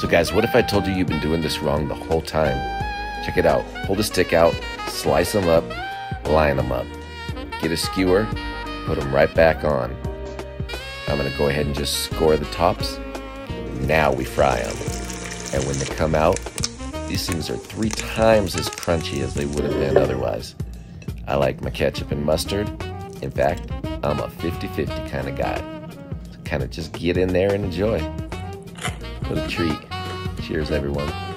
So guys, what if I told you you've been doing this wrong the whole time? Check it out. Pull the stick out, slice them up, line them up. Get a skewer, put them right back on. I'm gonna go ahead and just score the tops. Now we fry them. And when they come out, these things are 3 times as crunchy as they would have been otherwise. I like my ketchup and mustard. In fact, I'm a 50-50 kind of guy. So kind of just get in there and enjoy. What a treat. Cheers, everyone.